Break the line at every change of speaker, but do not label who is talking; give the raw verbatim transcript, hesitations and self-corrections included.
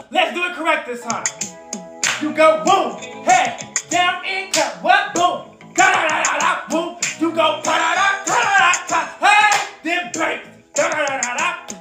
Let's do it correct this time. You go boom, head down and cut. What? Boom. Da da da da da. Boom. You go da da da da da da. Hey, then break. Da da da da da.